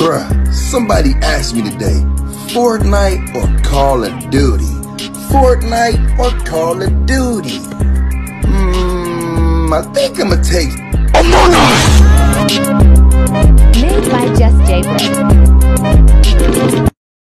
Bruh, somebody asked me today, Fortnite or Call of Duty? Fortnite or Call of Duty? I think I'ma take Among Us!